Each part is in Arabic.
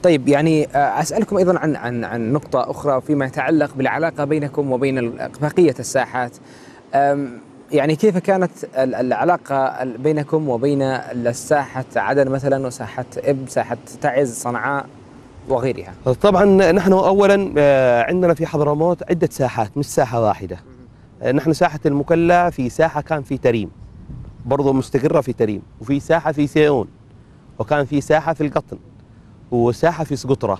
طيب يعني أسألكم أيضا عن نقطة أخرى فيما يتعلق بالعلاقة بينكم وبين بقية الساحات. يعني كيف كانت العلاقة بينكم وبين الساحة عدن مثلا وساحة إب، ساحة تعز، صنعاء وغيرها؟ طبعا نحن اولا عندنا في حضرموت عده ساحات مش ساحه واحده. نحن ساحه المكلا في ساحه كان في تريم برضه مستقره في تريم، وفي ساحه في سيئون، وكان في ساحه في القطن، وساحه في سقطره.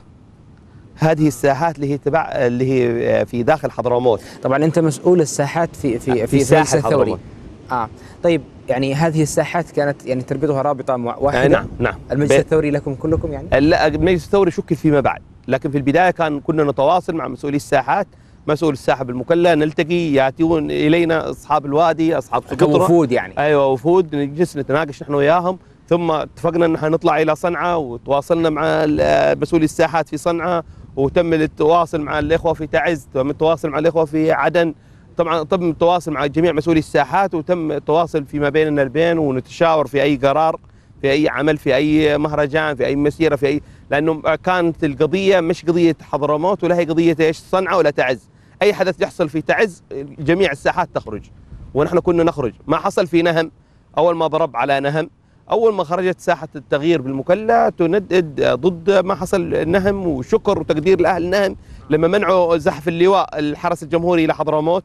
هذه الساحات اللي هي تبع اللي هي في داخل حضرموت. طبعا انت مسؤول الساحات في ساحه الثوري. طيب يعني هذه الساحات كانت يعني تربطها رابطه واحده؟ نعم. المجلس الثوري لكم كلكم يعني؟ لا، المجلس الثوري شكل فيما بعد، لكن في البدايه كنا نتواصل مع مسؤولي الساحات. مسؤول الساحه بالمكلا نلتقي، ياتون الينا اصحاب الوادي، اصحاب سقطره، وفود يعني. ايوه وفود، نجلس نتناقش نحن وياهم، ثم اتفقنا ان احنا نطلع الى صنعاء، وتواصلنا مع مسؤولي الساحات في صنعاء، وتم التواصل مع الاخوه في تعز، تم التواصل مع الاخوه في عدن. طبعا تم التواصل مع جميع مسؤولي الساحات، وتم التواصل فيما بيننا البين، ونتشاور في اي قرار، في اي عمل، في اي مهرجان، في اي مسيره، في اي، لانه كانت القضيه مش قضيه حضرموت ولا هي قضيه ايش صنعاء ولا تعز. اي حدث يحصل في تعز جميع الساحات تخرج، ونحن كنا نخرج. ما حصل في نهم، اول ما ضرب على نهم، اول ما خرجت ساحه التغيير بالمكلا تندد ضد ما حصل نهم، وشكر وتقدير لاهل نهم لما منعوا زحف اللواء الحرس الجمهوري الى حضرموت،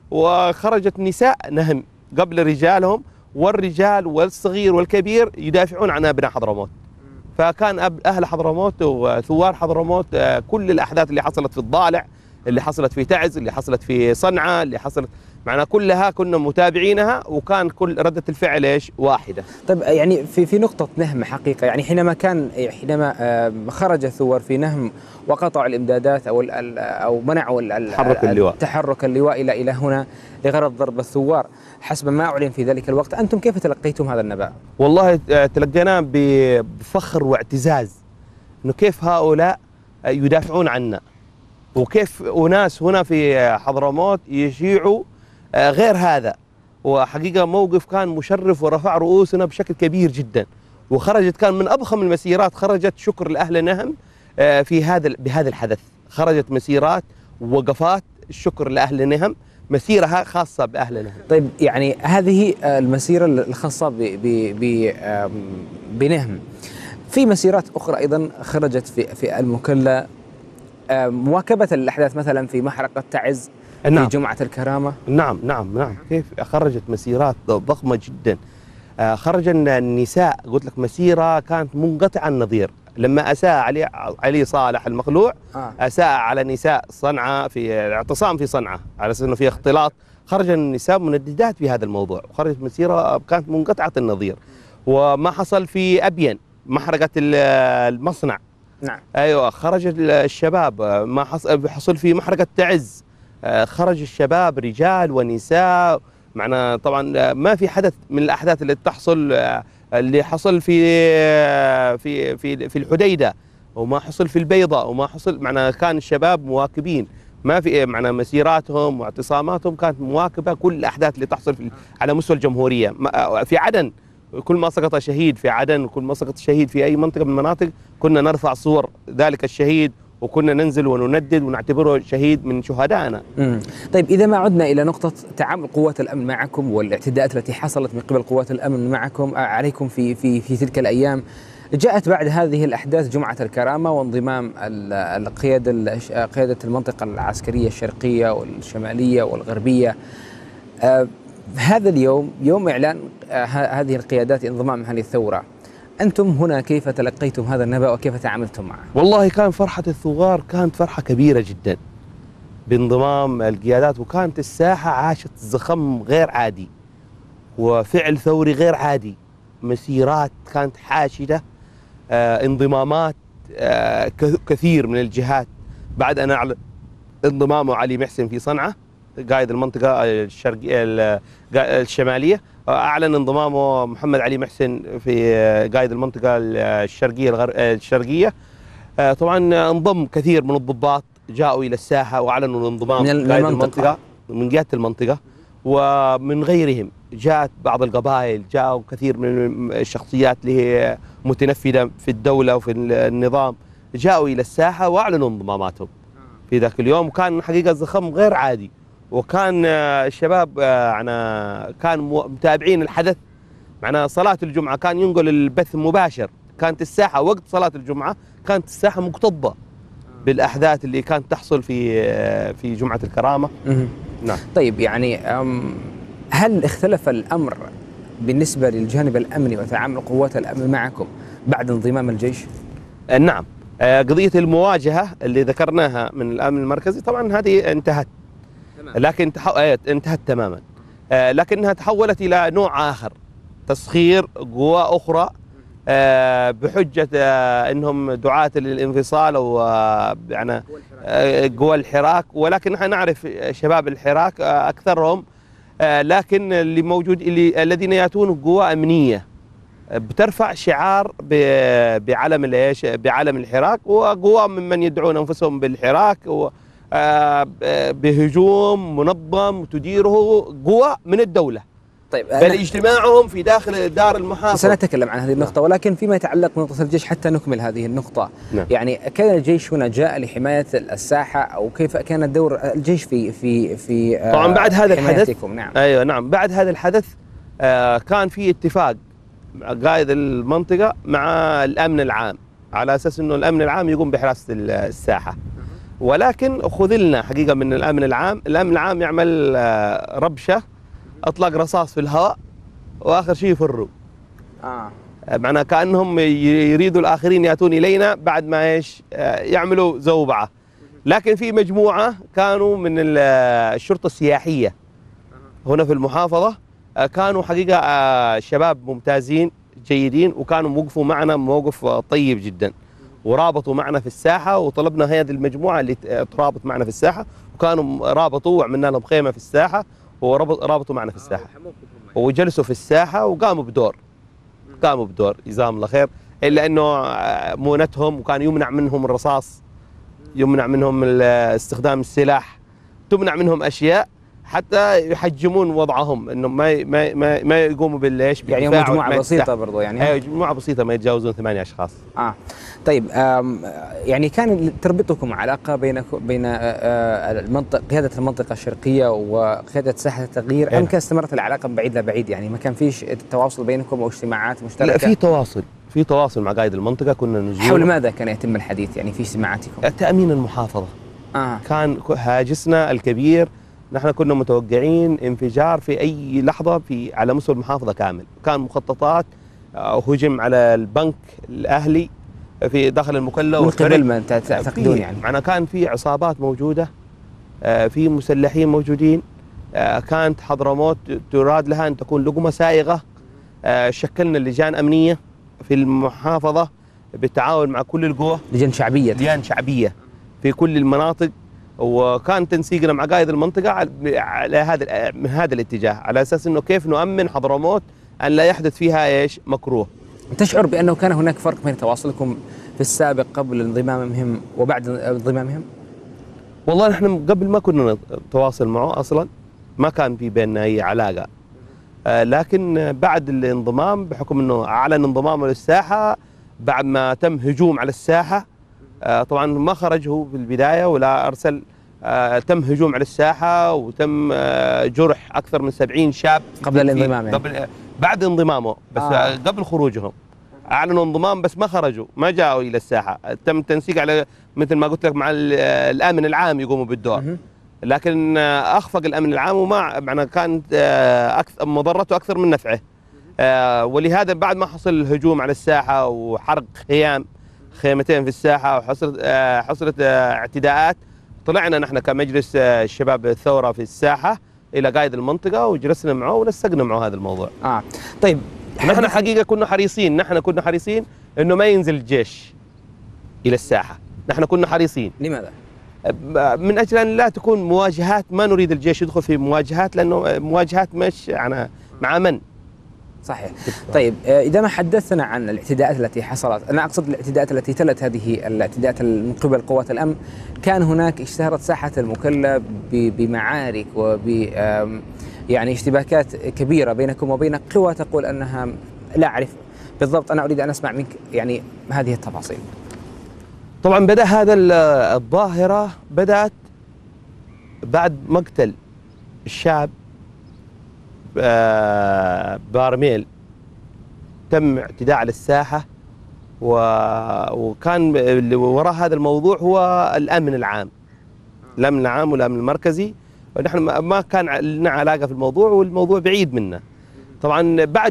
وخرجت نساء نهم قبل رجالهم، والرجال والصغير والكبير يدافعون عن ابناء حضرموت. فكان اهل حضرموت وثوار حضرموت كل الاحداث اللي حصلت في الضالع، اللي حصلت في تعز، اللي حصلت في صنعاء، اللي حصلت معنا كلها كنا متابعينها، وكان كل ردة الفعل ايش؟ واحدة. طيب يعني في نقطة نهم حقيقة، يعني حينما خرج الثوار في نهم وقطعوا الامدادات او منعوا تحرك اللواء الى هنا لغرض ضرب الثوار حسب ما اعلن في ذلك الوقت، انتم كيف تلقيتم هذا النبأ؟ والله تلقيناه بفخر واعتزاز، انه كيف هؤلاء يدافعون عنا، وكيف أناس هنا في حضرموت يشيعوا غير هذا. وحقيقة موقف كان مشرف ورفع رؤوسنا بشكل كبير جدا، وخرجت كان من أضخم المسيرات، خرجت شكر لأهل نهم بهذا الحدث. خرجت مسيرات ووقفات الشكر لأهل نهم، مسيرة خاصة بأهل نهم. طيب يعني هذه المسيرة الخاصة بنهم، في مسيرات أخرى أيضا خرجت في المكلا مواكبة الأحداث مثلا في محرقة تعز، في جمعة الكرامة. نعم كيف خرجت مسيرات ضخمة جدا. خرج النساء، قلت لك مسيرة كانت منقطعة النظير. لما أساء علي صالح المخلوع أساء على نساء صنعاء في اعتصام في صنعاء على أساس أنه في اختلاط، خرج النساء منددات في هذا الموضوع، وخرجت مسيرة كانت منقطعة النظير. وما حصل في أبين محرقة المصنع، نعم ايوه، خرج الشباب. ما حصل في محرقة تعز، خرج الشباب رجال ونساء معنا. طبعا ما في حدث من الاحداث اللي تحصل اللي حصل في الحديدة، وما حصل في البيضاء، وما حصل معنا. كان الشباب مواكبين، ما في معنا مسيراتهم واعتصاماتهم كانت مواكبة كل الاحداث اللي تحصل على مستوى الجمهورية. في عدن كل ما سقط شهيد في عدن، كل ما سقط شهيد في أي منطقة من المناطق كنا نرفع صور ذلك الشهيد، وكنا ننزل وندد ونعتبره شهيد من شهدائنا. طيب إذا ما عدنا إلى نقطة تعامل قوات الأمن معكم والاعتداءات التي حصلت من قبل قوات الأمن معكم عليكم في تلك الأيام، جاءت بعد هذه الأحداث جمعة الكرامة وانضمام قيادة المنطقة العسكرية الشرقية والشمالية والغربية. هذا اليوم يوم إعلان هذه القيادات انضمامها للثورة، أنتم هنا كيف تلقيتم هذا النبأ وكيف تعاملتم معه؟ والله كان فرحة الثوار كانت فرحة كبيرة جدا بانضمام القيادات، وكانت الساحة عاشت زخم غير عادي وفعل ثوري غير عادي. مسيرات كانت حاشدة، انضمامات كثير من الجهات. بعد أن أعلن انضمامه علي محسن في صنعاء قائد المنطقة الشمالية، أعلن انضمامه محمد علي محسن في قائد المنطقة الشرقية. طبعا انضم كثير من الضباط جاءوا إلى الساحة وأعلنوا الانضمام من المنطقة، من قيادة المنطقة، ومن غيرهم جاءت بعض القبائل، جاءوا كثير من الشخصيات اللي هي متنفذة في الدولة وفي النظام، جاءوا الى الساحه واعلنوا انضماماتهم في ذاك اليوم، وكان حقيقه زخم غير عادي. وكان الشباب يعني كانوا متابعين الحدث. معنا صلاه الجمعه كان ينقل البث مباشر، كانت الساحه وقت صلاه الجمعه كانت الساحه مكتظه بالاحداث اللي كانت تحصل في جمعه الكرامه. نعم. طيب يعني هل اختلف الامر بالنسبه للجانب الامني وتعامل قوات الامن معكم بعد انضمام الجيش؟ نعم. قضيه المواجهه اللي ذكرناها من الامن المركزي طبعا هذه انتهت، لكن انتهت تماما، لكنها تحولت الى نوع اخر، تسخير قوى اخرى بحجه انهم دعاة للانفصال او يعني قوى الحراك. ولكن نحن نعرف شباب الحراك اكثرهم، لكن اللي موجود الذين ياتون قوى امنيه بترفع شعار بعلم الحراك، وقوى ممن يدعون انفسهم بالحراك بهجوم منظم تديره قوى من الدوله. طيب بل اجتماعهم في داخل دار المحافظة. سنتكلم عن هذه النقطة، ولكن فيما يتعلق بنقطة الجيش حتى نكمل هذه النقطة. يعني كان الجيش هنا جاء لحماية الساحة، أو كيف كان دور الجيش في طبعا بعد هذا الحدث؟ نعم. أيوة نعم. بعد هذا الحدث كان في اتفاق قائد المنطقة مع الأمن العام على أساس أنه الأمن العام يقوم بحراسة الساحة، ولكن خذلنا حقيقة من الأمن العام. الأمن العام يعمل ربشة، اطلاق رصاص في الهواء، واخر شيء يفروا. معناه كانهم يريدوا الاخرين ياتون الينا بعد ما يعملوا زوبعه. لكن في مجموعه كانوا من الشرطه السياحيه هنا في المحافظه، كانوا حقيقه شباب ممتازين جيدين، وكانوا موقفوا معنا موقف طيب جدا، ورابطوا معنا في الساحه، وطلبنا هذه المجموعه اللي ترابط معنا في الساحه، وكانوا رابطوا وعملنا لهم خيمه في الساحه ورابطوا معنا في الساحه، وجلسوا في الساحه وقاموا بدور جزاهم الله خير. الا انه مونتهم، وكان يمنع منهم الرصاص، يمنع منهم استخدام السلاح، تمنع منهم اشياء حتى يحجمون وضعهم، انهم ما يقوموا بالليش يعني مجموعه بسيطه برضو، يعني مجموعه بسيطه ما يتجاوزون 8 اشخاص. طيب يعني كان تربطكم علاقه بين قياده المنطقه الشرقيه وقياده ساحه التغيير، ام كان استمرت العلاقه من بعيد لبعيد؟ يعني ما كان فيش تواصل بينكم او اجتماعات مشتركه؟ لا، في تواصل مع قائد المنطقه. كنا نزور. حول ماذا كان يتم الحديث يعني في اجتماعاتكم؟ تامين المحافظه. كان هاجسنا الكبير، نحن كنا متوقعين انفجار في اي لحظه على مستوى المحافظه كامل. كان مخططات هجم على البنك الاهلي في داخل المكلا، من قبل من تعتقدون؟ يعني معنا كان في عصابات موجوده، في مسلحين موجودين، كانت حضرموت تراد لها ان تكون لقمه سائغه. شكلنا لجان امنيه في المحافظه بالتعاون مع كل القوى، لجان شعبيه في كل المناطق، وكان تنسيقنا مع قائد المنطقه على من هذا الاتجاه، على اساس انه كيف نؤمن حضرموت ان لا يحدث فيها مكروه. تشعر بانه كان هناك فرق بين تواصلكم في السابق قبل انضمامهم وبعد انضمامهم؟ والله نحن قبل ما كنا نتواصل معه اصلا، ما كان في بيننا اي علاقه، لكن بعد الانضمام بحكم انه اعلن انضمامه للساحه بعد ما تم هجوم على الساحه، طبعا ما خرج هو في البدايه ولا ارسل، تم هجوم على الساحه وتم جرح اكثر من 70 شاب قبل الانضمام، يعني بعد انضمامه بس قبل خروجهم اعلنوا انضمام بس ما خرجوا، ما جاءوا الى الساحه. تم التنسيق على مثل ما قلت لك مع الامن العام يقوموا بالدور، لكن اخفق الامن العام، وما معنى كانت مضرته اكثر من نفعه. ولهذا بعد ما حصل الهجوم على الساحه وحرق خيمتين في الساحه وحصلت اعتداءات، طلعنا نحن كمجلس الشباب الثوره في الساحه الى قائد المنطقه وجلسنا معه ونسقنا معه هذا الموضوع. طيب نحن حقيقه كنا حريصين انه ما ينزل الجيش الى الساحه، نحن كنا حريصين. لماذا؟ من اجل ان لا تكون مواجهات، ما نريد الجيش يدخل في مواجهات، لانه مواجهات مش مع من؟ صحيح. طيب إذا ما حدثنا عن الاعتداءات التي حصلت، أنا أقصد الاعتداءات التي تلت هذه الاعتداءات من قبل قوات الأمن، كان هناك اشتهرت ساحة المكلا بمعارك يعني اشتباكات كبيرة بينكم وبين قوى تقول أنها لا أعرف بالضبط. أنا أريد أن أسمع منك يعني هذه التفاصيل. طبعا بدأ هذا الظاهرة بدأت بعد مقتل الشاب بارميل. تم اعتداء على الساحة، وكان اللي وراء هذا الموضوع هو الأمن العام، الأمن العام والأمن المركزي، ونحن ما كان لنا علاقة في الموضوع، والموضوع بعيد منا. طبعا بعد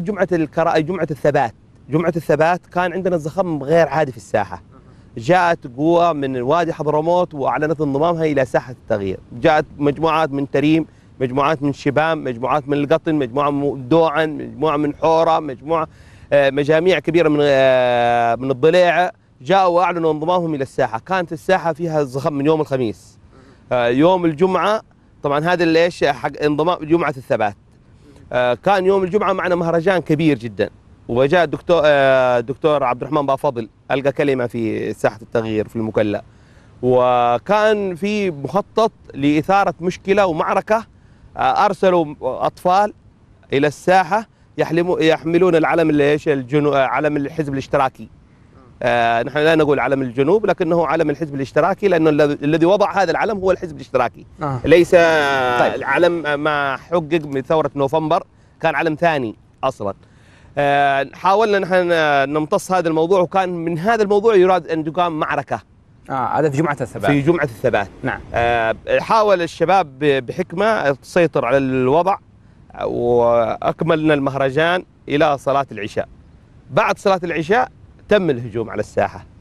جمعة الثبات كان عندنا زخم غير عادي في الساحة. جاءت قوة من وادي حضرموت وأعلنت انضمامها إلى ساحة التغيير. جاءت مجموعات من تريم، مجموعات من شبام، مجموعات من القطن، مجموعة من دوعن، مجموعة من حورة، مجاميع كبيرة من الضليعة، جاءوا وأعلنوا انضمامهم إلى الساحة. كانت الساحة فيها زخم من يوم الخميس. يوم الجمعة طبعا هذا اللي ايش حق انضمام جمعة الثبات. كان يوم الجمعة معنا مهرجان كبير جدا، وجاء الدكتور عبد الرحمن بافضل ألقى كلمة في ساحة التغيير في المكلا، وكان في مخطط لإثارة مشكلة ومعركة. أرسلوا أطفال إلى الساحة يحملون العلم علم الحزب الاشتراكي. نحن لا نقول علم الجنوب، لكنه علم الحزب الاشتراكي، لأنه الذي وضع هذا العلم هو الحزب الاشتراكي. ليس طيب. العلم ما حقق من ثورة نوفمبر، كان علم ثاني أصلا. حاولنا نحن نمتص هذا الموضوع، وكان من هذا الموضوع يراد أن تقام معركة. هذا في جمعة الثبات. في جمعة الثبات، نعم. حاول الشباب بحكمة تسيطر على الوضع، وأكملنا المهرجان إلى صلاة العشاء. بعد صلاة العشاء تم الهجوم على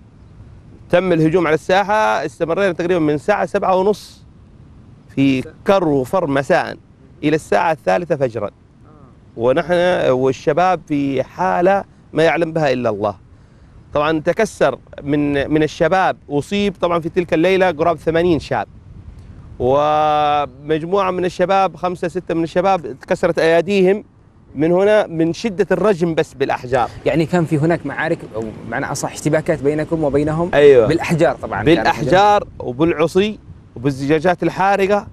الساحة. استمرينا تقريبا من الساعة 7:30 في كر وفر مساء إلى الساعة 3 فجرا، ونحن والشباب في حالة ما يعلم بها إلا الله. طبعا تكسر من الشباب، أصيب طبعا في تلك الليلة قرابة 80 شاب، ومجموعة من الشباب 5-6 من الشباب تكسرت أيديهم من هنا من شدة الرجم بس بالأحجار. يعني كان في هناك معارك، أو معنى أصح اشتباكات بينكم وبينهم. أيوة. بالأحجار طبعا. بالأحجار وبالعصي وبالزجاجات الحارقة.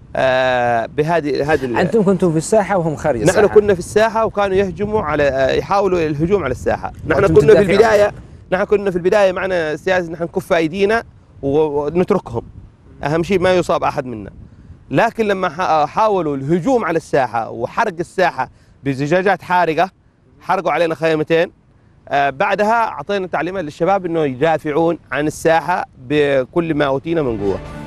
أنتم كنتم في الساحة وهم خارج الساحة؟ نحن كنا في الساحة، وكانوا يحاولوا الهجوم على الساحة. نحن كنا في البداية معنا سياسة نحن نكف أيدينا ونتركهم، أهم شيء ما يصاب أحد منا. لكن لما حاولوا الهجوم على الساحة وحرق الساحة بزجاجات حارقة، حرقوا علينا خيمتين. بعدها أعطينا تعليمات للشباب أنه يدافعون عن الساحة بكل ما أوتينا من قوة.